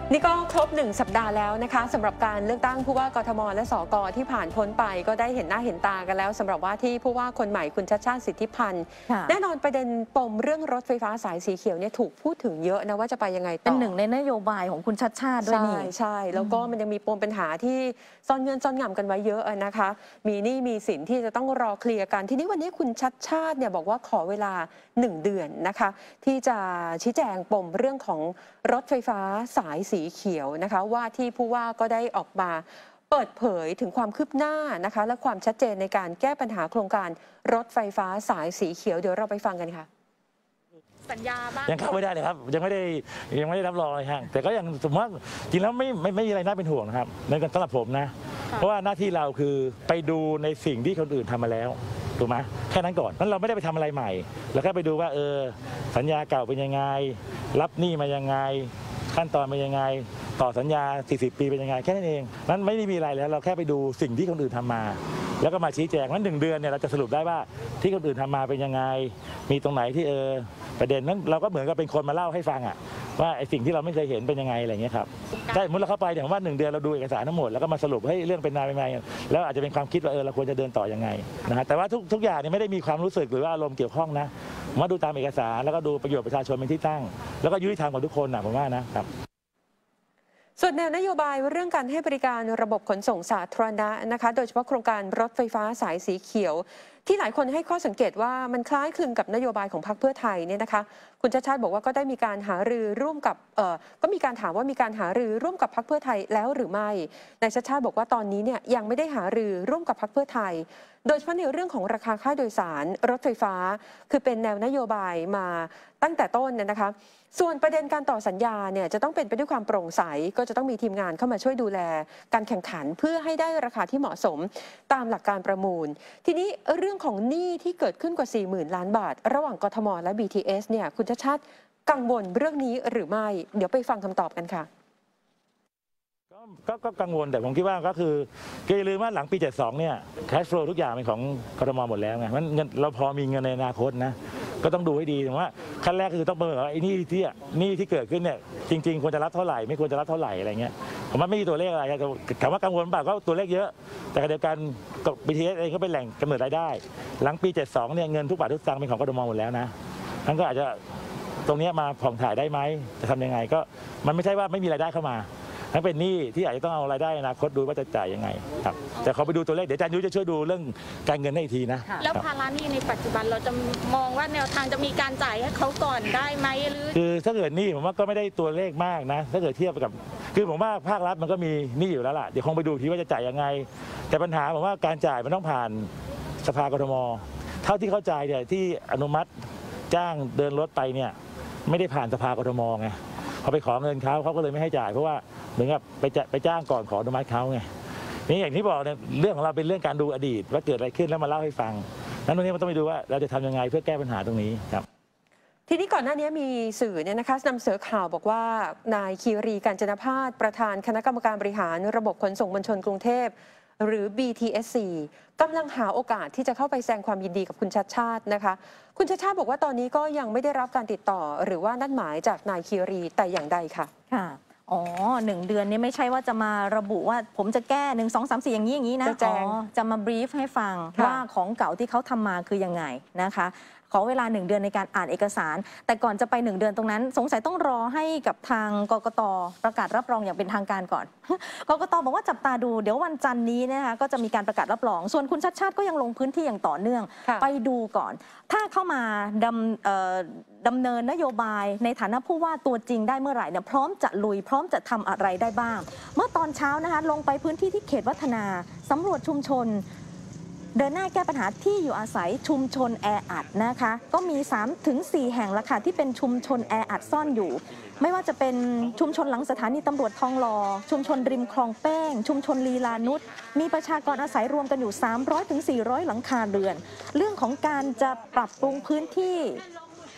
นี่ก็ครบ1 สัปดาห์แล้วนะคะสำหรับการเลือกตั้งผู้ว่ากทมและสกที่ผ่านพ้นไปก็ได้เห็นหน้าเห็นตากันแล้วสำหรับว่าที่ผู้ว่าคนใหม่คุณชัชชาติสิทธิพันธ์แน่นอนประเด็นปมเรื่องรถไฟฟ้าสายสีเขียวเนี่ยถูกพูดถึงเยอะนะว่าจะไปยังไงต่อเป็นหนึ่งในนโยบายของคุณชัชชาติด้วยนี่ใช่แล้วก็มันยังมีปมปัญหาที่ซ่อนเงินซ่อนงำกันไว้เยอะนะคะมีหนี้มีสินที่จะต้องรอเคลียร์กันทีนี้วันนี้คุณชัชชาติเนี่ยบอกว่าขอเวลา1 เดือนนะคะที่จะชี้แจงปมเรื่องของรถไฟฟ้าสายสีเขียวนะคะว่าที่ผู้ว่าก็ได้ออกมาเปิดเผยถึงความคืบหน้านะคะและความชัดเจนในการแก้ปัญหาโครงการรถไฟฟ้าสายสีเขียวเดี๋ยวเราไปฟังกันค่ะสัญญาบ้างยังเข้าไม่ได้เลยครับยังไม่ได้รับรองเลยครับแต่ก็ยังสมมติว่าจริงแล้วไม่มีอะไรน่าเป็นห่วงนะครับในสำหรับผมนะเพราะว่าหน้าที่เราคือไปดูในสิ่งที่คนอื่นทำมาแล้วถูกไหมแค่นั้นก่อนนั้นเราไม่ได้ไปทำอะไรใหม่เราแค่ไปดูว่าสัญญาเก่าเป็นยังไงรับหนี้มายังไงขั้นตอนเป็นยังไงต่อสัญญา40 ปีเป็นยังไงแค่นั้นเองนั้นไม่ได้มีอะไรแล้วเราแค่ไปดูสิ่งที่คนอื่นทำมาแล้วก็มาชี้แจงว่า1 เดือนเนี่ยเราจะสรุปได้ว่าที่คนอื่นทำมาเป็นยังไงมีตรงไหนที่ประเด็นนั้นเราก็เหมือนกับเป็นคนมาเล่าให้ฟังว่าไอ้สิ่งที่เราไม่เคยเห็นเป็นยังไงอะไรเงี้ยครับใช่เมื่อเราเข้าไปอย่างว่า1 เดือนเราดูเอกสารทั้งหมดแล้วก็มาสรุปให้เรื่องเป็นนายเป็นไงแล้วอาจจะเป็นความคิดว่าเราควรจะเดินต่อยังไงนะฮะแต่ว่าทุกอย่างเนี่ยไม่ได้มีความรู้สึกหรือว่าอารมณ์เกี่ยวข้องนะมาดูตามเอกสารแล้วก็ดูประโยชน์ประชาชนเป็นที่ตั้งแล้วก็ยุติธรรมของทุกคนนะผมว่านะครับส่วนแนวนโยบายเรื่องการให้บริการระบบขนส่งสาธารณะนะคะโดยเฉพาะโครงการรถไฟฟ้าสายสีเขียวที่หลายคนให้ข้อสังเกตว่ามันคล้ายคลึงกับนโยบายของพรรคเพื่อไทยเนี่ยนะคะคุณชัชชาติบอกว่าก็ได้มีการหารือร่วมกับก็มีการถามว่ามีการหารือร่วมกับพรรคเพื่อไทยแล้วหรือไม่นายชัชชาติบอกว่าตอนนี้เนี่ยยังไม่ได้หารือร่วมกับพรรคเพื่อไทยโดยเฉพาะในเรื่องของราคาค่าโดยสารรถไฟฟ้าคือเป็นแนวนโยบายมาตั้งแต่ต้นนะคะส่วนประเด็นการต่อสัญญาเนี่ยจะต้องเป็นไปด้วยความโปร่งใสก็จะต้องมีทีมงานเข้ามาช่วยดูแลการแข่งขันเพื่อให้ได้ราคาที่เหมาะสมตามหลักการประมูลทีนี้เรื่องของหนี้ที่เกิดขึ้นกว่า 40,000 ล้านบาทระหว่างกทมและ BTS เนี่ยคุณชัชชาติกังวลเรื่องนี้หรือไม่เดี๋ยวไปฟังคำตอบกันค่ะก็กังวลแต่ผมคิดว่าก็คืออย่าลืมว่าหลังปี72เนี่ยแคชโฟลทุกอย่างเป็นของกทมหมดแล้วไงมันเงินเราพอมีเงินในอนาคตนะก็ต้องดูให้ดีถึงว่าขั้นแรกคือต้องประเมินว่าไอ้หนี้ที่เกิดขึ้นเนี่ยจริงๆควรจะรับเท่าไหร่ไม่ควรจะรับเท่าไหร่อะไรเงี้ยผมว่าไม่มีตัวเลขอะไรถามว่ากังวลเปล่าก็ตัวเลขเยอะแต่เดียวกันกับ BTS เองก็เป็นแหล่งกำเนิดรายได้หลังปี72เนี่ยเงินทุกบาททุกสตางค์เป็นของกทมหมดแล้วนะนั่นก็อาจจะตรงนี้มาผ่องถ่ายได้ไหมจะทำยังไงก็มันไม่ใช่ว่าไม่มีรายได้เข้ามานั่นเป็นหนี้ที่อาจจะต้องเอารายได้อนาคตดูว่าจะจ่ายยังไงครับแต่เขาไปดูตัวเลขเดี๋ยวอาจารย์ยุ้ยจะช่วยดูเรื่องการเงินให้อีกทีนะแล้วภาระหนี้ในปัจจุบันเราจะมองว่าแนวทางจะมีการจ่ายให้เขาก่อนได้ไหมหรือคือถ้าเกิดหนี้ผมว่าก็ไม่ได้ตัวเลขมากนะถ้าเกิดเทียบกับคือผมว่าภาครัฐมันก็มีหนี้อยู่แล้วล่ะเดี๋ยวคงไปดูทีว่าจะจ่ายยังไงแต่ปัญหาผมว่าการจ่ายมันต้องผ่านสภากทมเท่าที่เข้าใจเนี่ยที่อนุมัติจ้างเดินรถไปเนี่ยไม่ได้ผ่านสภากทมไงพอไปขอเงินเขาก็เลยไม่ให้จ่ายเพราะว่าเหมือนกับไปจ้างก่อนขออนุมัติเขาไงนี่อย่างที่บอกเนี่ยเรื่องของเราเป็นเรื่องการดูอดีตว่าเกิดอะไรขึ้นแล้วมาเล่าให้ฟังนั้นตรงนี้มันต้องไปดูว่าเราจะทำยังไงเพื่อแก้ปัญหาตรงนี้ครับทีนี้ก่อนหน้านี้มีสื่อเนี่ยนะคะนำเสนอข่าวบอกว่านายคีรีกาญจนพาสประธานคณะกรรมการบริหารระบบขนส่งมวลชนกรุงเทพหรือ BTSC กำลังหาโอกาสที่จะเข้าไปแสดงความยินดีกับคุณชัชชาตินะคะคุณชัชชาติบอกว่าตอนนี้ก็ยังไม่ได้รับการติดต่อหรือว่านัดหมายจากนายคีรีแต่อย่างใดค่ะอ๋อ1 เดือนนี้ไม่ใช่ว่าจะมาระบุว่าผมจะแก้1 2 3 4อย่างนี้นะจะมาบรีฟให้ฟังว่าของเก่าที่เขาทำมาคือยังไงนะคะขอเวลา1 เดือนในการอ่านเอกสารแต่ก่อนจะไป1 เดือนตรงนั้นสงสัยต้องรอให้กับทางกกต.ประกาศรับรองอย่างเป็นทางการก่อนกกต.บอกว่าจับตาดูเดี๋ยววันจันทร์นี้นะคะก็จะมีการประกาศรับรองส่วนคุณชัชชาติก็ยังลงพื้นที่อย่างต่อเนื่องไปดูก่อนถ้าเข้ามาดำเนินนโยบายในฐานะผู้ว่าตัวจริงได้เมื่อไหร่เนี่ยพร้อมจะลุยพร้อมจะทำอะไรได้บ้างเมื่อตอนเช้านะคะลงไปพื้นที่ที่เขตวัฒนาสำรวจชุมชนเดินหน้าแก้ปัญหาที่อยู่อาศัยชุมชนแออัดนะคะก็มี 3-4 แห่งละค่ะที่เป็นชุมชนแออัดซ่อนอยู่ไม่ว่าจะเป็นชุมชนหลังสถานีตำรวจทองหล่อชุมชนริมคลองแป้งชุมชนลีลานุชมีประชากรอาศัยรวมกันอยู่300-400 หลังคาเรือนเรื่องของการจะปรับปรุงพื้นที่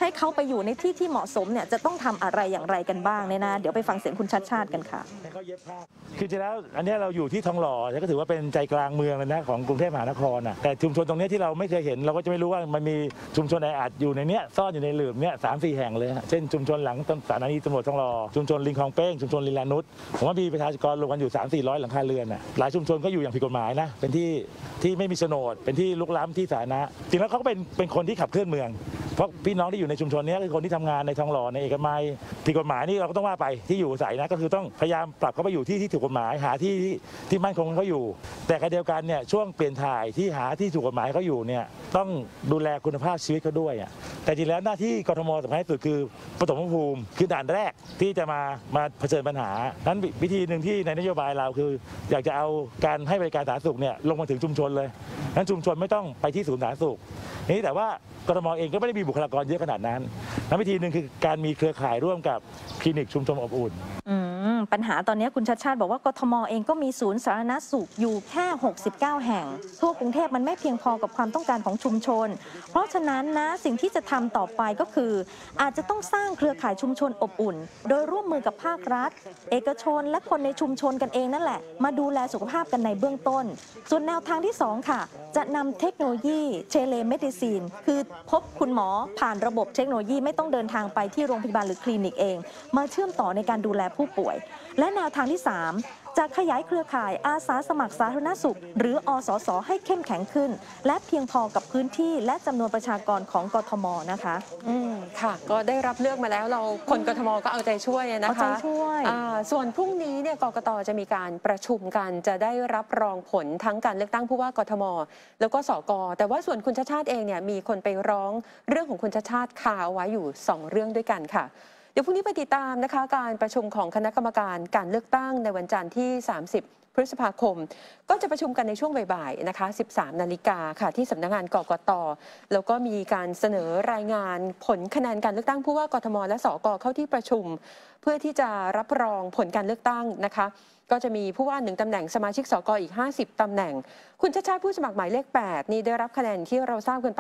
ให้เขาไปอยู่ในที่ที่เหมาะสมเนี่ยจะต้องทำอะไรอย่างไรกันบ้างเนี่ยนะเดี๋ยวไปฟังเสียงคุณชัดชาติกันค่ะคือจริงแล้วอันนี้เราอยู่ที่ทองหล่อก็ถือว่าเป็นใจกลางเมืองเลยนะของกรุงเทพมหานครนะแต่ชุมชนตรงนี้ที่เราไม่เคยเห็นเราก็จะไม่รู้ว่ามันมีชุมชนแออัดอยู่ในเนี้ยซ่อนอยู่ในหลืบเนี้ย3-4 แห่งเลยเช่นชุมชนหลังสถานีตำรวจทองหล่อชุมชนลิงคลองเป้งชุมชนลิลานุชผมว่ามีประชากรรวมกันอยู่ 300-400 หลังคาเรือนหลายชุมชนก็อยู่อย่างผิดกฎหมายนะเป็นที่ไม่มีโฉนดเป็นที่ลุกล้ำที่สาธารณะจริงแล้วเขาก็เป็นคนที่ขับเคลื่อนเมืองเพราะพี่น้องที่อยู่ในชุมชนนี้คือคนที่ทำงานในทองหล่อในเอกมัยผิดกฎหมายนี่เราก็ต้องว่าไปที่อยู่อาศัยนะก็คือต้องพยายามปรับเขาไปอยู่ที่ถูกกฎหมายหาที่มั่นคงเขาอยู่แต่ขณะเดียวกันเนี่ยช่วงเปลี่ยนถ่ายที่หาที่ถูกกฎหมายเขาอยู่เนี่ยต้องดูแลคุณภาพชีวิตเขาด้วยแต่จริงแล้วหน้าที่กทมสำคัญที่สุดคือปฐมภูมิคือด่านแรกที่จะมาเผชิญปัญหานั้นวิธีหนึ่งที่ในนโยบายเราคืออยากจะเอาการให้บริการสาธารณสุขเนี่ยลงมาถึงชุมชนเลยนั้นชุมชนไม่ต้องไปที่ศูนย์สาธารณสุขนี่แต่ว่ากทมเองก็ไม่ได้มีบุคลากรเยอะขนาดนั้นและวิธีหนึ่งคือการมีเครือข่ายร่วมกับคลินิกชุมชนอบอุ่นปัญหาตอนนี้คุณชัดชาติบอกว่ากทมเองก็มีศูนย์สาธารณสุขอยู่แค่69 แห่งทั่วกรุงเทพมันไม่เพียงพอกับความต้องการของชุมชนเพราะฉะนั้นนะสิ่งที่จะทำต่อไปก็คืออาจจะต้องสร้างเครือข่ายชุมชนอบอุ่นโดยร่วมมือกับภาครัฐเอกชนและคนในชุมชนกันเองนั่นแหละมาดูแลสุขภาพกันในเบื้องต้นส่วนแนวทางที่2ค่ะจะนำเทคโนโลยีเทเลเมดิซีนคือพบคุณหมอผ่านระบบเทคโนโลยีไม่ต้องเดินทางไปที่โรงพยาบาลหรือคลินิกเองมาเชื่อมต่อในการดูแลผู้ป่วยและแนวทางที่3จะขยายเครือข่ายอาสาสมัครสาธารณสุขหรืออสสให้เข้มแข็งขึ้นและเพียงพอกับพื้นที่และจำนวนประชากรของกทมนะคะค่ะก็ได้รับเลือกมาแล้วเราคนกทมก็เอาใจช่วยนะคะเอาใจช่วยส่วนพรุ่งนี้เนี่ยกกตจะมีการประชุมกันจะได้รับรองผลทั้งการเลือกตั้งผู้ว่ากทมแล้วก็สกแต่ว่าส่วนคุณชัชชาติเองเนี่ยมีคนไปร้องเรื่องของคุณชัชชาติคาเอาไว้อยู่2เรื่องด้วยกันค่ะเดี๋ยวพรุ่งนี้ไปติดตามนะคะการประชุมของคณะกรรมการการเลือกตั้งในวันจันทร์ที่30 พฤษภาคมก็จะประชุมกันในช่วงบ่ายๆนะคะ 13 นาฬิกาค่ะที่สำนักงานกกตแล้วก็มีการเสนอรายงานผลคะแนนการเลือกตั้งผู้ว่ากทมและสกเข้าที่ประชุมเพื่อที่จะรับรองผลการเลือกตั้งนะคะก็จะมีผู้ว่า1 ตำแหน่งสมาชิกสกอีก50 ตำแหน่งคุณชัชชาติผู้สมัครหมายเลข8นี่ได้รับคะแนนที่เราทราบกันไป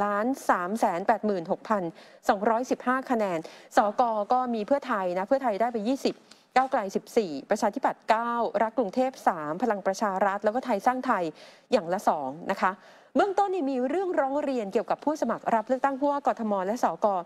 1,386,215 คะแนนสกก็มีเพื่อไทยนะเพื่อไทยได้ไป20ก้าวไกล14ประชาธิปัตย์9รักกรุงเทพ3พลังประชารัฐแล้วก็ไทยสร้างไทยอย่างละ2นะคะเบื้องต้นมีเรื่องร้องเรียนเกี่ยวกับผู้สมัครรับเลือกตั้งผู้ว่ากทมและสก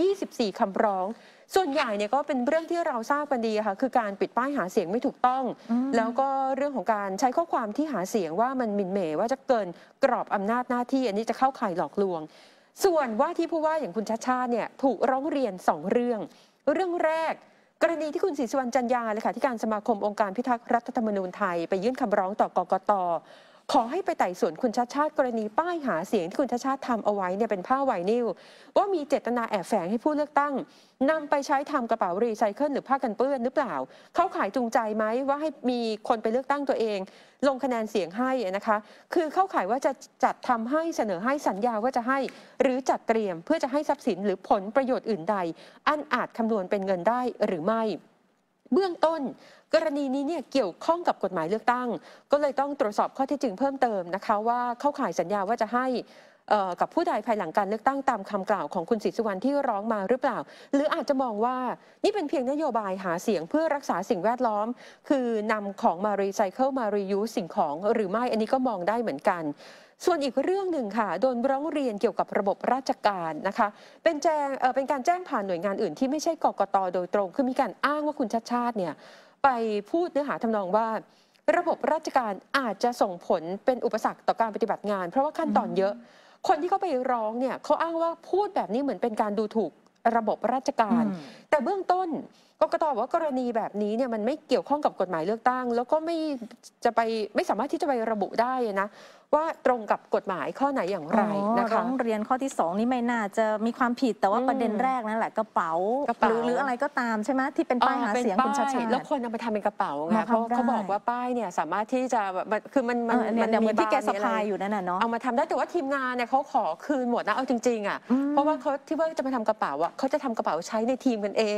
24 คำร้องส่วนใหญ่เนี่ยก็เป็นเรื่องที่เราทราบกันดีค่ะคือการปิดป้ายหาเสียงไม่ถูกต้องแล้วก็เรื่องของการใช้ข้อความที่หาเสียงว่ามันหมิ่นเหม่ว่าจะเกินกรอบอำนาจหน้าที่อันนี้จะเข้าข่ายหลอกลวงส่วนว่าที่ผู้ว่าอย่างคุณชัชชาติเนี่ยถูกร้องเรียน2 เรื่องแรกกรณีที่คุณศรีสุวรรณจันยาเลขาธิการสมาคมองค์การพิทักษ์รัฐธรรมนูญไทยไปยื่นคำร้องต่อกกต.ขอให้ไปไต่สวนคุณชัชชาติกรณีป้ายหาเสียงที่คุณชัชชาติทำเอาไว้เนี่ยเป็นผ้าไวนิลว่ามีเจตนาแอบแฝงให้ผู้เลือกตั้งนำไปใช้ทำกระเป๋ารีไซเคิลหรือผ้ากันเปื้อนหรือเปล่าเข้าข่ายจูงใจไหมว่าให้มีคนไปเลือกตั้งตัวเองลงคะแนนเสียงให้นะคะคือเข้าข่ายว่าจะจัดทำให้เสนอให้สัญญาว่าจะให้หรือจัดเตรียมเพื่อจะให้ทรัพย์สินหรือผลประโยชน์อื่นใดอันอาจคำนวณเป็นเงินได้หรือไม่เบื้องต้นกรณีนี้เนี่ยเกี่ยวข้องกับกฎหมายเลือกตั้งก็เลยต้องตรวจสอบข้อเท็จจริงเพิ่มเติมนะคะว่าเข้าข่ายสัญญาว่าจะให้กับผู้ใดภายหลังการเลือกตั้งตามคำกล่าวของคุณศรีสุวรรณที่ร้องมาหรือเปล่าหรืออาจจะมองว่านี่เป็นเพียงนโยบายหาเสียงเพื่อรักษาสิ่งแวดล้อมคือนำของมารีไซเคิลมารียูสสิ่งของหรือไม่อันนี้ก็มองได้เหมือนกันส่วนอีกเรื่องหนึ่งค่ะโดนร้องเรียนเกี่ยวกับระบบราชการนะคะเป็นการแจ้งผ่านหน่วยงานอื่นที่ไม่ใช่กกต.โดยตรงคือมีการอ้างว่าคุณชัชชาติเนี่ยไปพูดเนื้อหาทำนองว่าระบบราชการอาจจะส่งผลเป็นอุปสรรคต่อการปฏิบัติงานเพราะว่าขั้นตอนเยอะคนที่เขาไปร้องเนี่ยเขาอ้างว่าพูดแบบนี้เหมือนเป็นการดูถูกระบบราชการแต่เบื้องต้นกกต.บอกว่ากรณีแบบนี้เนี่ยมันไม่เกี่ยวข้องกับกฎหมายเลือกตั้งแล้วก็ไม่สามารถที่จะไประบุได้นะว่าตรงกับกฎหมายข้อไหนอย่างไรนะคะร้องเรียนข้อที่2นี่ไม่น่าจะมีความผิดแต่ว่าประเด็นแรกนั่นแหละกระเป๋าหรืออะไรก็ตามใช่ไหมที่เป็นป้ายหาเสียงคุณชัชชาติแล้วคนเอามาทำเป็นกระเป๋าไงเพราะเขาบอกว่าป้ายเนี่ยสามารถที่จะคือมันเหมือนที่แกสะพายอยู่นั่นน่ะเนาะเอามาทำได้แต่ว่าทีมงานเนี่ยเขาขอคืนหมดนะเอาจริงๆอ่ะเพราะว่าเขาที่ว่าจะมาทำกระเป๋าอ่ะเขาจะทำกระเป๋าใช้ในทีมกันเอง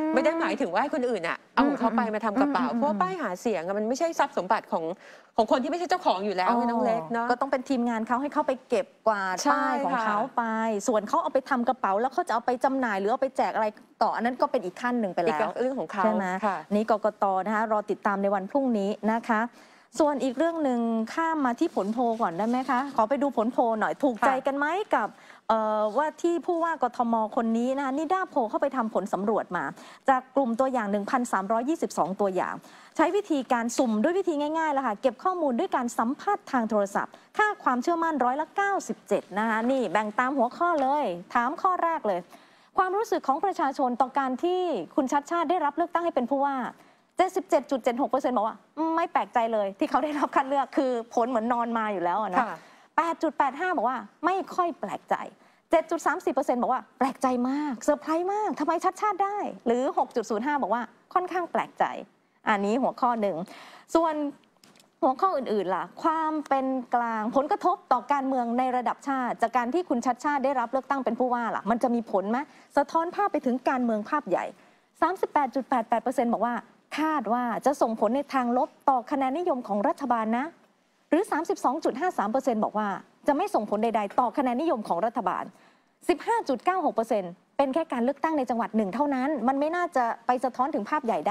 ไม่ได้หมายถึงว่าให้คนอื่นอ่ะเอาของเขาไปมาทำกระเป๋าเพราะป้ายหาเสียงมันไม่ใช่ทรัพย์สมบัติของคนที่ไม่ใช่เจ้าของอยู่แล้วน้องเล็กเนาะก็ต้องเป็นทีมงานเขาให้เขาไปเก็บกวาดป้ายของเขาไปส่วนเขาเอาไปทำกระเป๋าแล้วเขาจะเอาไปจำหน่ายหรือเอาไปแจกอะไรต่ออันนั้นก็เป็นอีกขั้นหนึ่งไปแล้วเรื่องของเขาใช่ไหมนี่กกต.นะคะรอติดตามในวันพรุ่งนี้นะคะส่วนอีกเรื่องหนึ่งข้ามมาที่ผลโพลก่อนได้ไหมคะขอไปดูผลโพลหน่อยถูกใจกันไหมกับว่าที่ผู้ว่ากทม.คนนี้นะคะนิด้าโพลเข้าไปทำผลสำรวจมาจากกลุ่มตัวอย่าง 1,322 ตัวอย่างใช้วิธีการสุ่มด้วยวิธีง่ายๆแล้วค่ะเก็บข้อมูลด้วยการสัมภาษณ์ทางโทรศัพท์ค่าความเชื่อมั่น97%นะคะนี่แบ่งตามหัวข้อเลยถามข้อแรกเลยความรู้สึกของประชาชนต่อการที่คุณชัชชาติได้รับเลือกตั้งให้เป็นผู้ว่า77.76%บอกว่าไม่แปลกใจเลยที่เขาได้รับคัดเลือกคือผลเหมือนนอนมาอยู่แล้วนะ 8.85 บอกว่าไม่ค่อยแปลกใจ 7.34% บอกว่าแปลกใจมากเซอร์ไพรส์มากทำไมชัดชาติได้หรือ 6.05 บอกว่าค่อนข้างแปลกใจอันนี้หัวข้อหนึ่งส่วนหัวข้ออื่นๆล่ะความเป็นกลางผลกระทบต่อการเมืองในระดับชาติจากการที่คุณชัชชาติได้รับเลือกตั้งเป็นผู้ว่าล่ะมันจะมีผลไหมสะท้อนภาพไปถึงการเมืองภาพใหญ่ 38.88% บอกว่าคาดว่าจะส่งผลในทางลบต่อคะแนนนิยมของรัฐบาลนะหรือ 32.53% บอกว่าจะไม่ส่งผลใดๆต่อคะแนนนิยมของรัฐบาล 15.96% เป็นแค่การเลือกตั้งในจังหวัดหนึ่งเท่านั้นมันไม่น่าจะไปสะท้อนถึงภาพใหญ่ได้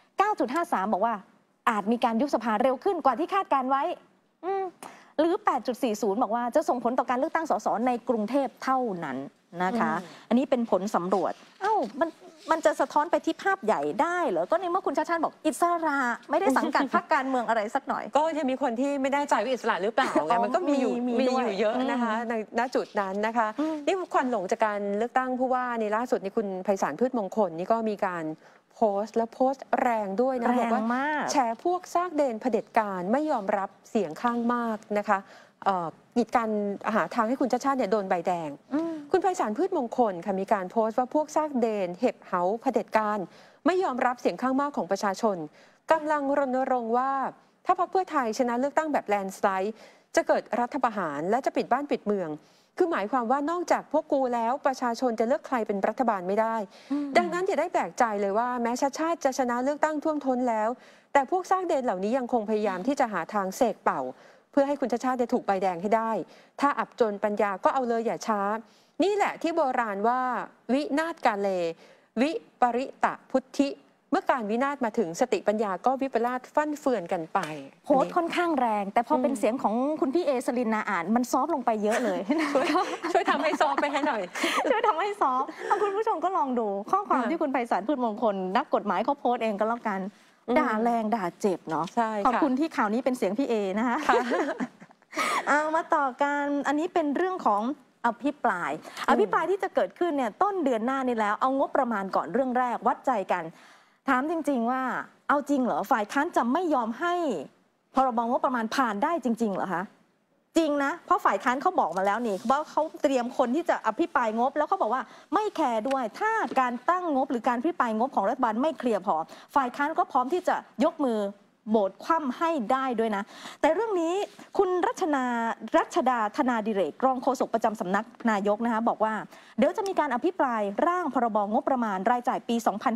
9.53 บอกว่าอาจมีการยุบสภาเร็วขึ้นกว่าที่คาดการไว้หรือ 8.40 บอกว่าจะส่งผลต่อการเลือกตั้งสสในกรุงเทพเท่านั้นนะคะอันนี้เป็นผลสำรวจมันจะสะท้อนไปที่ภาพใหญ่ได้เหรอก็ในเมื่อคุณชัชชาติบอกอิสระไม่ได้สังกัดพรรคการเมืองอะไรสักหน่อยก็จะมีคนที่ไม่ได้ใจว่าอิสระหรือเปล่าไงมันก็มีอยู่เยอะนะคะในณจุดนั้นนะคะนี่ควันหลงจากการเลือกตั้งผู้ว่าในล่าสุดนี่คุณไพศาลพืชมงคลนี่ก็มีการโพสต์และโพสต์แรงด้วยนะบอกว่าแฉพวกซากเดนเผด็จการไม่ยอมรับเสียงข้างมากนะคะกีดกันหาทางให้คุณชัชชาติโดนใบแดงคุณไพศาลพืชมงคลค่ะมีการโพสต์ว่าพวกซากเดนเห็บเหาเผด็จการไม่ยอมรับเสียงข้างมากของประชาชนกำลังรณรงค์ว่าถ้าพรรคเพื่อไทยชนะเลือกตั้งแบบแลนด์สไลด์จะเกิดรัฐประหารและจะปิดบ้านปิดเมืองคือหมายความว่านอกจากพวกกูแล้วประชาชนจะเลือกใครเป็นรัฐบาลไม่ได้ดังนั้นอย่าได้แปลกใจเลยว่าแม้ชัชชาติจะชนะเลือกตั้งท่วมท้นแล้วแต่พวกซากเดนเหล่านี้ยังคงพยายามที่จะหาทางเสกเป่าเพื่อให้คุณชัชชาติถูกใบแดงให้ได้ถ้าอับจนปัญญาก็เอาเลยอย่าช้านี่แหละที่โบราณว่าวินาศกาเลวิปริตะพุทธิเมื่อการวินาศมาถึงสติปัญญาก็วิปลาสฟั่นเฟือนกันไปโพสต์ค่อนข้างแรงแต่พอเป็นเสียงของคุณพี่เอสลินนาอ่านมันซอฟลงไปเยอะเลยช่วยทำให้ซอฟไปให้หน่อยช่วยทำให้ซอฟคุณผู้ชมก็ลองดูข้อความที่คุณไพศาลพืชมงคลนักกฎหมายเขาโพสต์เองก็แล้วกันด่าแรงด่าเจ็บเนาะขอบคุณที่ข่าวนี้เป็นเสียงพี่เอนะคะเอามาต่อกันอันนี้เป็นเรื่องของอภิปรายที่จะเกิดขึ้นเนี่ยต้นเดือนหน้านี้แล้วเอางบประมาณก่อนเรื่องแรกวัดใจกันถามจริงๆว่าเอาจริงเหรอฝ่ายค้านจะไม่ยอมให้พรบงบประมาณผ่านได้จริงๆเหรอคะจริงนะเพราะฝ่ายค้านเขาบอกมาแล้วนี่ว่าเขาเตรียมคนที่จะอภิปรายงบแล้วเขาบอกว่าไม่แคร์ด้วยถ้าการตั้งงบหรือการอภิปรายงบของรัฐบาลไม่เคลียร์พอฝ่ายค้านก็พร้อมที่จะยกมือโบสคว่ำให้ได้ด้วยนะแต่เรื่องนี้คุณรัชดาธนาดิเรกรองโฆษกประจำสำนักนายกนะคะบอกว่าเดี๋ยวจะมีการอภิปรายร่างพรบงบประมาณรายจ่ายปี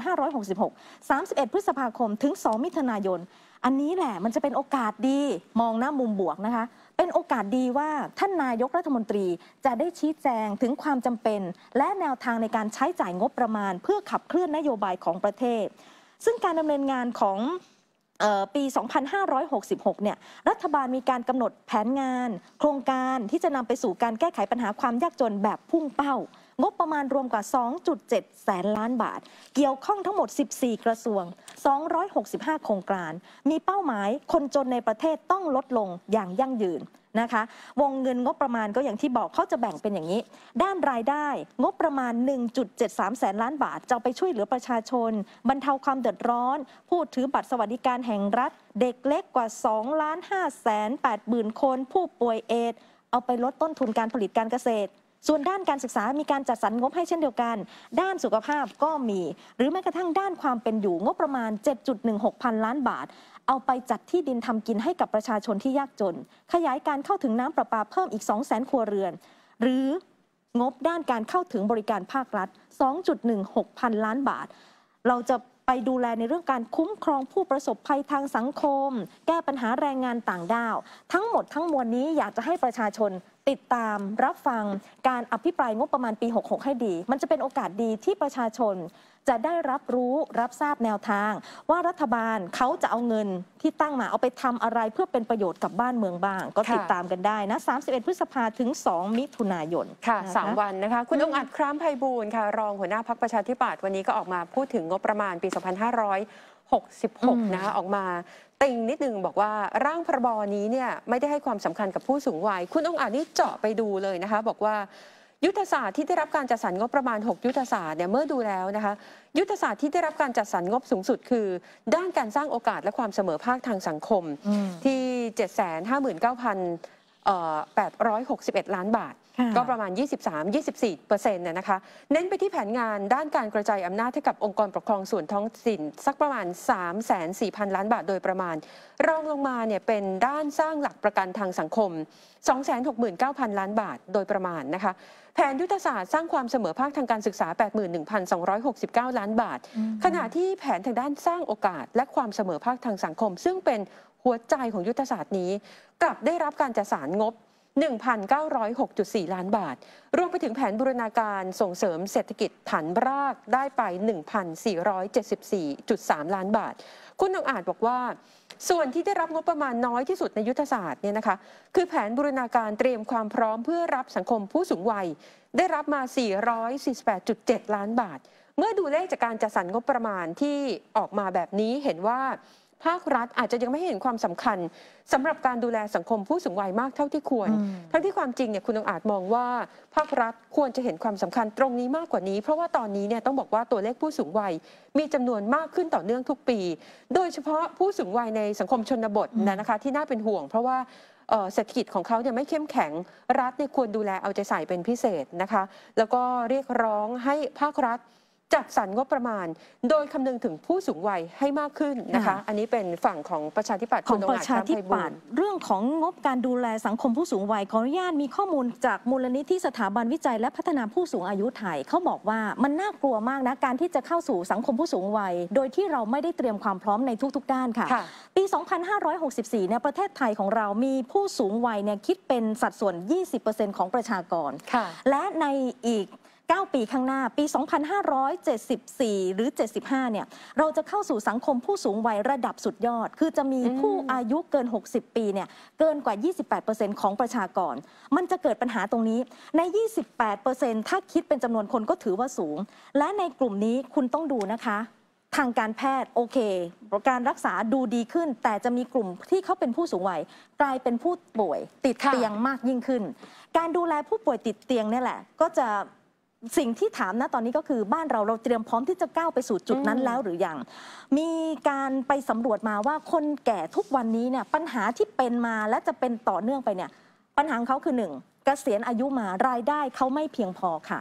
2566 31 พฤษภาคมถึง 2 มิถุนายนอันนี้แหละมันจะเป็นโอกาสดีมองหน้ามุมบวกนะคะเป็นโอกาสดีว่าท่านนายกรัฐมนตรีจะได้ชี้แจงถึงความจำเป็นและแนวทางในการใช้จ่ายงบประมาณเพื่อขับเคลื่อนนโยบายของประเทศซึ่งการดำเนินงานของปี 2566 เนี่ยรัฐบาลมีการกำหนดแผนงานโครงการที่จะนำไปสู่การแก้ไขปัญหาความยากจนแบบพุ่งเป้างบประมาณรวมกว่า 2.7 แสนล้านบาทเกี่ยวข้องทั้งหมด 14 กระทรวง 265 โครงการมีเป้าหมายคนจนในประเทศต้องลดลงอย่างยั่งยืนนะคะวงเงินงบประมาณก็อย่างที่บอกเขาจะแบ่งเป็นอย่างนี้ด้านรายได้งบประมาณ 1.73 แสนล้านบาทจะไปช่วยเหลือประชาชนบรรเทาความเดือดร้อนผู้ถือบัตรสวัสดิการแห่งรัฐเด็กเล็กกว่า 2,580,000 คนผู้ป่วยเอดส์เอาไปลดต้นทุนการผลิตการเกษตรส่วนด้านการศึกษามีการจัดสรรงบให้เช่นเดียวกันด้านสุขภาพก็มีหรือแม้กระทั่งด้านความเป็นอยู่งบประมาณ 7.16 พันล้านบาทเอาไปจัดที่ดินทำกินให้กับประชาชนที่ยากจนขยายการเข้าถึงน้ำประปาเพิ่มอีก 200,000 ครัวเรือนหรืองบด้านการเข้าถึงบริการภาครัฐ 2.16 พันล้านบาทเราจะไปดูแลในเรื่องการคุ้มครองผู้ประสบภัยทางสังคมแก้ปัญหาแรงงานต่างด้าวทั้งหมดทั้งมวลนี้อยากจะให้ประชาชนติดตามรับฟังการอภิปรายงบประมาณปี 66 ให้ดีมันจะเป็นโอกาสดีที่ประชาชนจะได้รับรู้รับทราบแนวทางว่ารัฐบาลเขาจะเอาเงินที่ตั้งมาเอาไปทำอะไรเพื่อเป็นประโยชน์กับบ้านเมืองบ้างก็ติดตามกันได้นะ31 พฤษภาถึง 2 มิถุนายนค่ะ3 วันนะคะคุณองค์อาจคร้ามไพบูลย์ค่ะรองหัวหน้าพรรคประชาธิปัตย์วันนี้ก็ออกมาพูดถึงงบประมาณปี 2566 นะคะออกมาติงนิดนึงบอกว่าร่างพรบนี้เนี่ยไม่ได้ให้ความสำคัญกับผู้สูงวัยคุณองค์อาจนี่เจาะไปดูเลยนะคะบอกว่ายุทธศาสตร์ที่ได้รับการจัดสรรงบประมาณ6ยุทธศาสตร์เนี่ยเมื่อดูแล้วนะคะยุทธศาสตร์ที่ได้รับการจัดสรรงบสูงสุดคือด้านการสร้างโอกาสและความเสมอภาคทางสังคมที่ 759,861 ล้านบาทก็ประมาณ 23-24% นะคะเน้นไปที่แผนงานด้านการกระจายอำนาจให้กับองค์กรปกครองส่วนท้องถิ่นสักประมาณ 340,000 ล้านบาทโดยประมาณรองลงมาเนี่ยเป็นด้านสร้างหลักประกันทางสังคม 269,000 ล้านบาทโดยประมาณนะคะแผนยุทธศาสตร์สร้างความเสมอภาคทางการศึกษา 81,269 ล้านบาทขณะที่แผนทางด้านสร้างโอกาสและความเสมอภาคทางสังคมซึ่งเป็นหัวใจของยุทธศาสตร์นี้กลับได้รับการจัดสรรงบ1,906.4 ล้านบาทรวมไปถึงแผนบูรณาการส่งเสริมเศรษฐกิจฐานรากได้ไป 1,474.3 ล้านบาทคุณองค์อาจบอกว่าส่วนที่ได้รับงบประมาณน้อยที่สุดในยุทธศาสตร์เนี่ยนะคะคือแผนบูรณาการเตรียมความพร้อมเพื่อรับสังคมผู้สูงวัยได้รับมา 448.7 ล้านบาทเมื่อดูเลขจากการจัดสรรงบประมาณที่ออกมาแบบนี้เห็นว่าภาครัฐอาจจะยังไม่เห็นความสำคัญสำหรับการดูแลสังคมผู้สูงวัยมากเท่าที่ควรทั้งที่ความจริงเนี่ยคุณองค์อาจมองว่าภาครัฐควรจะเห็นความสำคัญตรงนี้มากกว่านี้เพราะว่าตอนนี้เนี่ยต้องบอกว่าตัวเลขผู้สูงวัยมีจำนวนมากขึ้นต่อเนื่องทุกปีโดยเฉพาะผู้สูงวัยในสังคมชนบทนะคะที่น่าเป็นห่วงเพราะว่าเศรษฐกิจของเขาเนี่ยไม่เข้มแข็งรัฐเนี่ยควรดูแลเอาใจใส่เป็นพิเศษนะคะแล้วก็เรียกร้องให้ภาครัฐจัดสรรงบประมาณโดยคำนึงถึงผู้สูงวัยให้มากขึ้นนะคะอันนี้เป็นฝั่งของประชาธิปัตย์ของประชาธิปัตย์เรื่องของงบการดูแลสังคมผู้สูงวัยขออนุญาตมีข้อมูลจากมูลนิธิสถาบันวิจัยและพัฒนาผู้สูงอายุไทยเขาบอกว่ามันน่ากลัวมากนะการที่จะเข้าสู่สังคมผู้สูงวัยโดยที่เราไม่ได้เตรียมความพร้อมในทุกๆด้านค่ะปี 2564 เนี่ยประเทศไทยของเรามีผู้สูงวัยเนี่ยคิดเป็นสัดส่วน 20% ของประชากรและในอีก9 ปีข้างหน้าปี 2574 หรือ 75 เนี่ยเราจะเข้าสู่สังคมผู้สูงวัยระดับสุดยอดคือจะมีผู้อายุเกิน 60 ปีเนี่ยเกินกว่า 28% ของประชากรมันจะเกิดปัญหาตรงนี้ใน 28% ถ้าคิดเป็นจำนวนคนก็ถือว่าสูงและในกลุ่มนี้คุณต้องดูนะคะทางการแพทย์โอเคการรักษาดูดีขึ้นแต่จะมีกลุ่มที่เขาเป็นผู้สูงวัยกลายเป็นผู้ป่วยติดเตียงมากยิ่งขึ้นการดูแลผู้ป่วยติดเตียงเนี่ยแหละก็จะสิ่งที่ถามนะตอนนี้ก็คือบ้านเราเตรียมพร้อมที่จะก้าวไปสู่จุดนั้นแล้วหรือยังมีการไปสำรวจมาว่าคนแก่ทุกวันนี้เนี่ยปัญหาที่เป็นมาและจะเป็นต่อเนื่องไปเนี่ยปัญหาของเขาคือ 1. เกษียณอายุมารายได้เขาไม่เพียงพอค่ะ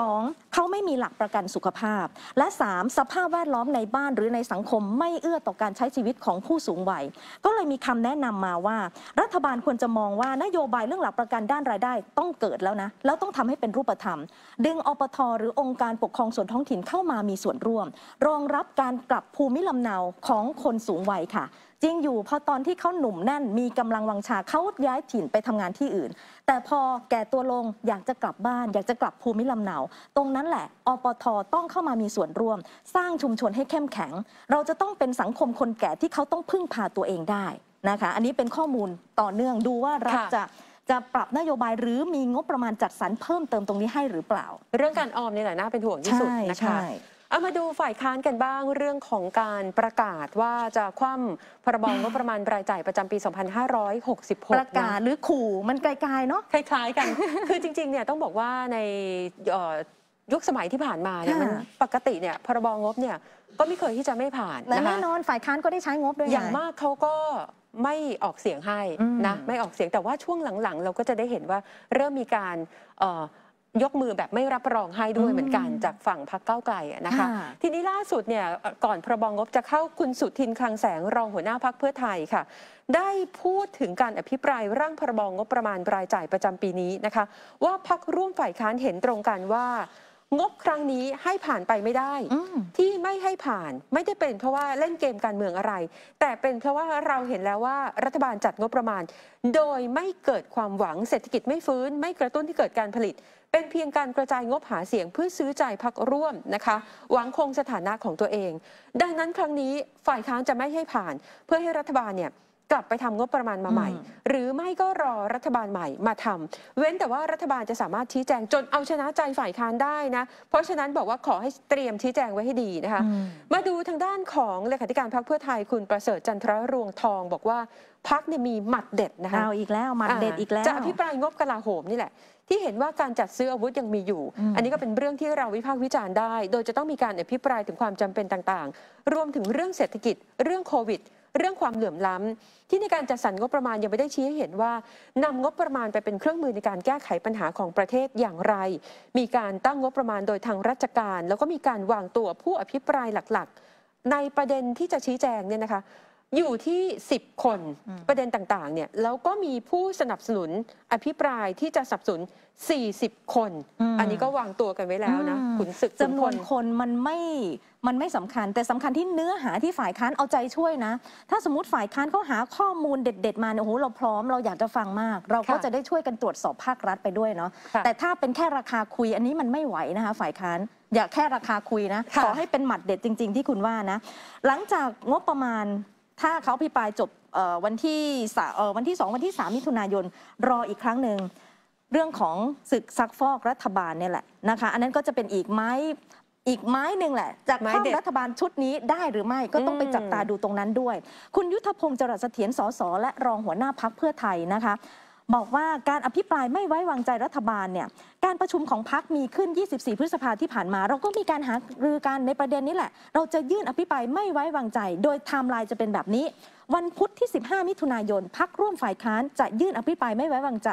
2. เขาไม่มีหลักประกันสุขภาพและ 3. สภาพแวดล้อมในบ้านหรือในสังคมไม่เอื้อต่อการใช้ชีวิตของผู้สูงวัยก็เลยมีคำแนะนำมาว่ารัฐบาลควรจะมองว่านโยบายเรื่องหลักประกันด้านรายได้ต้องเกิดแล้วนะแล้วต้องทำให้เป็นรูปธรรมดึงอปท.หรือองค์การปกครองส่วนท้องถิ่นเข้ามามีส่วนร่วมรองรับการกลับภูมิลำเนาของคนสูงวัยค่ะจริงอยู่พอตอนที่เขาหนุ่มแน่นมีกำลังวังชาเขาย้ายถิ่นไปทำงานที่อื่นแต่พอแก่ตัวลงอยากจะกลับบ้านอยากจะกลับภูมิลำเนาตรงนั้นแหละอปท.ต้องเข้ามามีส่วนร่วมสร้างชุมชนให้เข้มแข็งเราจะต้องเป็นสังคมคนแก่ที่เขาต้องพึ่งพาตัวเองได้นะคะอันนี้เป็นข้อมูลต่อเนื่องดูว่ารัฐจะปรับนโยบายหรือมีงบประมาณจัดสรรเพิ่มเติมตรงนี้ให้หรือเปล่าเรื่องการออมนี่แหละน่าเป็นห่วงที่สุดนะคะเอามาดูฝ่ายค้านกันบ้างเรื่องของการประกาศว่าจะคว่ำพรบงบประมาณรายจ่ายประจำปี 2566 ประกาศหรือขู่มันไกลๆเนาะคล้ายๆกัน คือจริงๆเนี่ยต้องบอกว่าในยุคสมัยที่ผ่านมาเนี่ยมันปกติเนี่ยพรบงบเนี่ยก็ไม่เคยที่จะไม่ผ่านและแน่นอนฝ่ายค้านก็ได้ใช้งบด้วยอย่างมากเขาก็ไม่ออกเสียงให้นะไม่ออกเสียงแต่ว่าช่วงหลังๆเราก็จะได้เห็นว่าเริ่มมีการยกมือแบบไม่รับรองให้ด้วยเหมือนกันจากฝั่งพรรคก้าวไกลนะคะทีนี้ล่าสุดเนี่ยก่อนพรบงบจะเข้าคุณสุทินคลังแสงรองหัวหน้าพรรคเพื่อไทยค่ะได้พูดถึงการอภิปรายร่างพรบงบประมาณรายจ่ายประจำปีนี้นะคะว่าพรรคร่วมฝ่ายค้านเห็นตรงกันว่างบครั้งนี้ให้ผ่านไปไม่ได้ที่ไม่ให้ผ่านไม่ได้เป็นเพราะว่าเล่นเกมการเมืองอะไรแต่เป็นเพราะว่าเราเห็นแล้วว่ารัฐบาลจัดงบประมาณโดยไม่เกิดความหวังเศรษฐกิจไม่ฟื้นไม่กระตุ้นที่เกิดการผลิตเป็นเพียงการกระจายงบหาเสียงเพื่อซื้อใจพรรคร่วมนะคะหวังคงสถานะของตัวเองดังนั้นครั้งนี้ฝ่ายค้านจะไม่ให้ผ่านเพื่อให้รัฐบาลเนี่ยกลับไปทำงบประมาณมาใหม่หรือไม่ก็รอรัฐบาลใหม่มาทำเว้นแต่ว่ารัฐบาลจะสามารถชี้แจงจนเอาชนะใจฝ่ายค้านได้นะเพราะฉะนั้นบอกว่าขอให้เตรียมชี้แจงไว้ให้ดีนะคะมาดูทางด้านของเลขาธิการพรรคเพื่อไทยคุณประเสริฐจันทรรวงทองบอกว่าพรรคเนี่ยมีหมัดเด็ดนะคะเอาอีกแล้วหมัดเด็ดอีกแล้วจะอภิปรายงบกลาโหมนี่แหละที่เห็นว่าการจัดซื้ออาวุธยังมีอยู่อันนี้ก็เป็นเรื่องที่เราวิพากษ์วิจารณ์ได้โดยจะต้องมีการอภิปรายถึงความจำเป็นต่างๆรวมถึงเรื่องเศรษฐกิจเรื่องโควิดเรื่องความเหลื่อมล้ำที่ในการจัดสรรงบประมาณยังไม่ได้ชี้ให้เห็นว่านำงบประมาณไปเป็นเครื่องมือในการแก้ไขปัญหาของประเทศอย่างไรมีการตั้งงบประมาณโดยทางราชการแล้วก็มีการวางตัวผู้อภิปรายหลักๆในประเด็นที่จะชี้แจงเนี่ยนะคะอยู่ที่10คนประเด็นต่างๆเนี่ยแล้วก็มีผู้สนับสนุนอภิปรายที่จะสนับสนุน40คนอันนี้ก็วางตัวกันไว้แล้วนะขุนศึกจำนวนคนมันไม่สำคัญแต่สำคัญที่เนื้อหาที่ฝ่ายค้านเอาใจช่วยนะถ้าสมมติฝ่ายค้านเขาหาข้อมูลเด็ดๆมาเนี่ยโอ้โหเราพร้อมเราอยากจะฟังมากเราก็จะได้ช่วยกันตรวจสอบภาครัฐไปด้วยเนาะแต่ถ้าเป็นแค่ราคาคุยอันนี้มันไม่ไหวนะคะฝ่ายค้านอย่าแค่ราคาคุยนะขอให้เป็นหมัดเด็ดจริงๆที่คุณว่านะหลังจากงบประมาณถ้าเขาอภิปรายจบวันที่2วันที่3มิถุนายนรออีกครั้งหนึ่งเรื่องของศึกซักฟอกรัฐบาลเนี่ยแหละนะคะอันนั้นก็จะเป็นอีกไม้หนึ่งแหละจะเข้ารัฐบาลชุดนี้ได้หรือไม่ก็ต้องไปจับตาดูตรงนั้นด้วยคุณยุทธพงศ์จรัสเสถียรสสและรองหัวหน้าพรรคเพื่อไทยนะคะบอกว่าการอภิปรายไม่ไว้วางใจรัฐบาลเนี่ยการประชุมของพรรคมีขึ้น24พฤษภาที่ผ่านมาเราก็มีการหารือกันในประเด็นนี้แหละเราจะยื่นอภิปรายไม่ไว้วางใจโดยไทม์ไลน์จะเป็นแบบนี้วันพุธที่15มิถุนายนพรรคร่วมฝ่ายค้านจะยื่นอภิปรายไม่ไว้วางใจ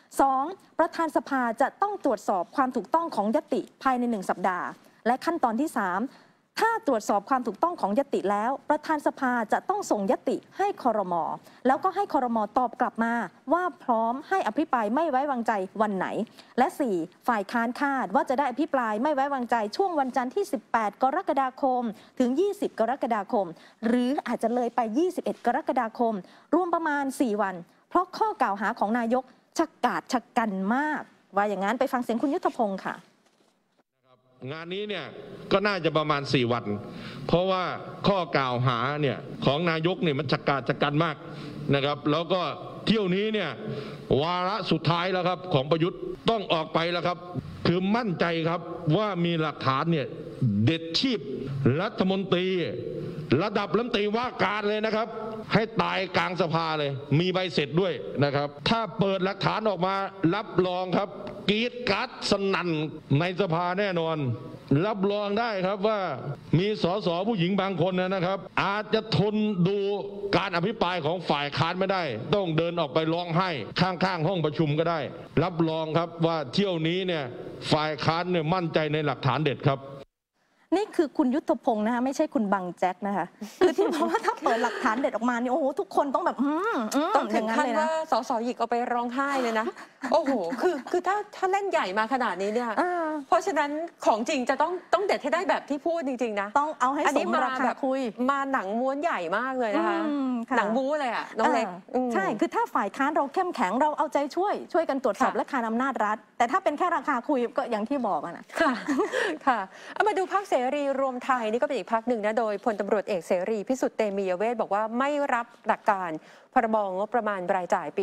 2ประธานสภาจะต้องตรวจสอบความถูกต้องของญัตติภายใน1สัปดาห์และขั้นตอนที่3ถ้าตรวจสอบความถูกต้องของญัตติแล้วประธานสภาจะต้องส่งญัตติให้ครม.แล้วก็ให้ครม.ตอบกลับมาว่าพร้อมให้อภิปรายไม่ไว้วางใจวันไหนและ4ฝ่ายค้านคาดว่าจะได้อภิปรายไม่ไว้วางใจช่วงวันจันทร์ที่18กรกฎาคมถึง20กรกฎาคมหรืออาจจะเลยไป21กรกฎาคมรวมประมาณ4วันเพราะข้อกล่าวหาของนายกฉกาจฉกันมากว่าอย่างนั้นไปฟังเสียงคุณยุทธพงศ์ค่ะงานนี้เนี่ยก็น่าจะประมาณ4วันเพราะว่าข้อกล่าวหาเนี่ยของนายกเนี่ยมันฉกาจฉกันมากนะครับแล้วก็เที่ยวนี้เนี่ยวาระสุดท้ายแล้วครับของประยุทธ์ต้องออกไปแล้วครับคือมั่นใจครับว่ามีหลักฐานเนี่ยเด็ดชีพรัฐมนตรีระดับรัฐมนตรีว่าการเลยนะครับให้ตายกลางสภาเลยมีใบเสร็จด้วยนะครับถ้าเปิดหลักฐานออกมารับรองครับกรีดการ์ดสนั่นในสภาแน่นอนรับรองได้ครับว่ามีสสผู้หญิงบางคนนะครับอาจจะทนดูการอภิปรายของฝ่ายค้านไม่ได้ต้องเดินออกไปร้องไห้ข้างๆห้องประชุมก็ได้รับรองครับว่าเที่ยวนี้เนี่ยฝ่ายค้านเนี่ยมั่นใจในหลักฐานเด็ดครับนี่คือคุณยุทธพงศ์นะคะไม่ใช่คุณบังแจ็คนะคะคือที่บอกว่าถ้าเปิดหลักฐานเด็ดออกมานี่โอ้โหทุกคนต้องแบบต้องถึงขั้นว่าสสหยิกเอาไปร้องไห้เลยนะโอ้โหคือถ้าเล่นใหญ่มาขนาดนี้เนี่ยเพราะฉะนั้นของจริงจะต้องเด็ดให้ได้แบบที่พูดจริงๆนะต้องเอาให้สมราคาคุยมาหนังม้วนใหญ่มากเลยนะคะหนังบู๊เลยอ่ะน้องเล็กใช่คือถ้าฝ่ายค้านเราเข้มแข็งเราเอาใจช่วยกันตรวจสอบและคานอำนาจรัฐแต่ถ้าเป็นแค่ราคาคุยก็อย่างที่บอกนะค่ะเอามาดูพรรคเสรีรวมไทยนี่ก็เป็นอีกพรรคหนึ่งนะโดยพลตำรวจเอกเสรีพิสุทธิ์เตมียเวทบอกว่าไม่รับหลักการพรบงบประมาณรายจ่ายปี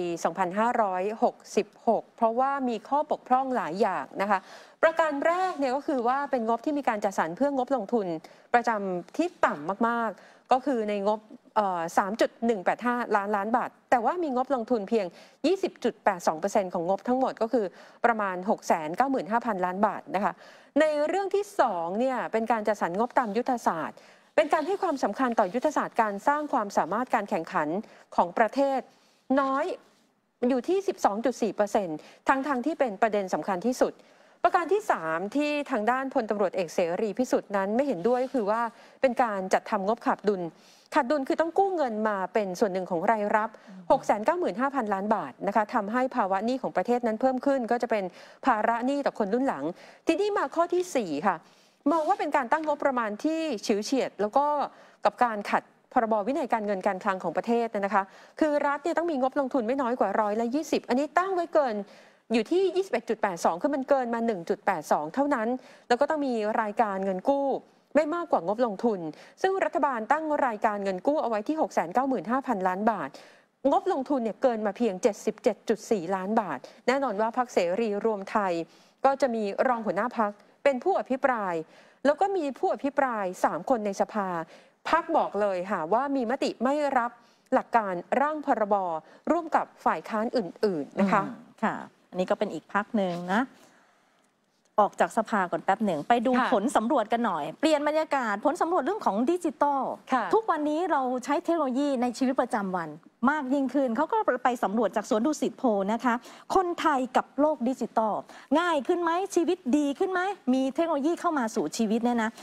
2566 เพราะว่ามีข้อบกพร่องหลายอย่างนะคะประการแรกเนี่ยก็คือว่าเป็นงบที่มีการจัดสรรเพื่องบลงทุนประจำที่ต่ำมากๆก็คือในงบ3.185 ล้านบาทแต่ว่ามีงบลงทุนเพียง 20.82% ของงบทั้งหมดก็คือประมาณ 695,000 ล้านบาทนะคะในเรื่องที่2เนี่ยเป็นการจัดสรรงบตามยุทธศาสตร์เป็นการให้ความสำคัญต่อยุทธศาสตร์การสร้างความสามารถการแข่งขันของประเทศน้อยอยู่ที่ 12.4% ทั้งที่เป็นประเด็นสำคัญที่สุดปประการที่ 3 ที่ทางด้านพลตำรวจเอกเสรีพิสุทธิ์นั้นไม่เห็นด้วยคือว่าเป็นการจัดทำงบขาดดุลคือต้องกู้เงินมาเป็นส่วนหนึ่งของรายรับ 695,000 ล้านบาทนะคะทำให้ภาวะหนี้ของประเทศนั้นเพิ่มขึ้นก็จะเป็นภาระหนี้ต่อคนรุ่นหลังทีนี้มาข้อที่ 4 ค่ะมองว่าเป็นการตั้งงบประมาณที่ฉิวเฉียดแล้วก็กับการขัดพรบวินัยการเงินการคลังของประเทศนะคะคือรัฐเนี่ยต้องมีงบลงทุนไม่น้อยกว่า120%อันนี้ตั้งไว้เกินอยู่ที่ 21.82 คือมันเกินมา 1.82 เท่านั้นแล้วก็ต้องมีรายการเงินกู้ไม่มากกว่างบลงทุนซึ่งรัฐบาลตั้งรายการเงินกู้เอาไว้ที่ 695,000 ล้านบาทงบลงทุนเนี่ยเกินมาเพียง 77.4 ล้านบาทแน่นอนว่าพรรคเสรีรวมไทยก็จะมีรองหัวหน้าพรรคเป็นผู้อภิปรายแล้วก็มีผู้อภิปราย3คนในสภาพรรคบอกเลยค่ะว่ามีมติไม่รับหลักการร่างพรบร่วมกับฝ่ายค้านอื่นๆนะคะค่ะอันนี้ก็เป็นอีกพรรคหนึ่งนะออกจากสภาก่อนแป๊บหนึ่งไปดูผลสำรวจกันหน่อยเปลี่ยนบรรยากาศผลสำรวจเรื่องของดิจิตอลทุกวันนี้เราใช้เทคโนโลยีในชีวิตประจำวันมากยิ่งขึ้นเขาก็ไปสำรวจจากสวนดุสิตโพลนะคะคนไทยกับโลกดิจิตอลง่ายขึ้นไหมชีวิตดีขึ้นไหมมีเทคโนโลยีเข้ามาสู่ชีวิตเนี่ยนะ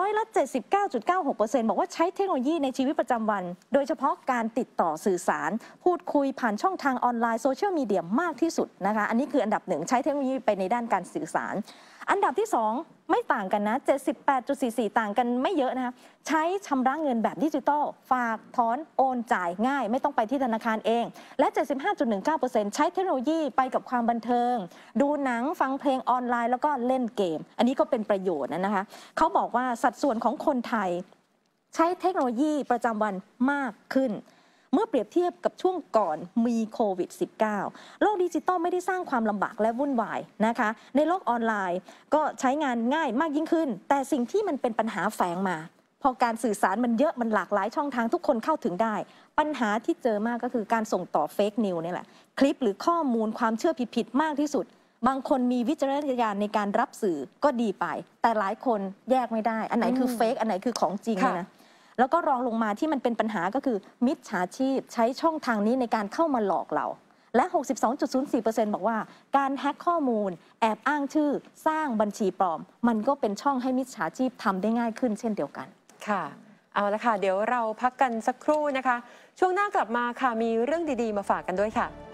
79.96% บอกว่าใช้เทคโนโลยีในชีวิตประจำวันโดยเฉพาะการติดต่อสื่อสารพูดคุยผ่านช่องทางออนไลน์โซเชียลมีเดียมากที่สุดนะคะอันนี้คืออันดับ1ใช้เทคโนโลยีไปในด้านการสื่อสารอันดับที่2ไม่ต่างกันนะ 78.44 ต่างกันไม่เยอะนะคะใช้ชำระเงินแบบดิจิตอลฝากถอนโอนจ่ายง่ายไม่ต้องไปที่ธนาคารเองและ 75.19% ใช้เทคโนโลยีไปกับความบันเทิงดูหนังฟังเพลงออนไลน์แล้วก็เล่นเกมอันนี้ก็เป็นประโยชน์นะคะเขาบอกว่าสัดส่วนของคนไทยใช้เทคโนโลยีประจำวันมากขึ้นเมื่อเปรียบเทียบกับช่วงก่อนมีโควิด -19 โลกดิจิตอลไม่ได้สร้างความลำบากและวุ่นวายนะคะในโลกออนไลน์ก็ใช้งานง่ายมากยิ่งขึ้นแต่สิ่งที่มันเป็นปัญหาแฝงมาพอการสื่อสารมันเยอะมันหลากหลายช่องทางทุกคนเข้าถึงได้ปัญหาที่เจอมากก็คือการส่งต่อเฟกนิวนี่แหละคลิปหรือข้อมูลความเชื่อผิดๆมากที่สุดบางคนมีวิจารณญาณในการรับสื่อก็ดีไปแต่หลายคนแยกไม่ได้อันไหนคือเฟกอันไหนคือของจริงนะแล้วก็รองลงมาที่มันเป็นปัญหาก็คือมิจฉาชีพใช้ช่องทางนี้ในการเข้ามาหลอกเราและ 62.04% บอกว่าการแฮ็กข้อมูลแอบอ้างชื่อสร้างบัญชีปลอมมันก็เป็นช่องให้มิจฉาชีพทำได้ง่ายขึ้นเช่นเดียวกันค่ะเอาละค่ะเดี๋ยวเราพักกันสักครู่นะคะช่วงหน้ากลับมาค่ะมีเรื่องดีๆมาฝากกันด้วยค่ะ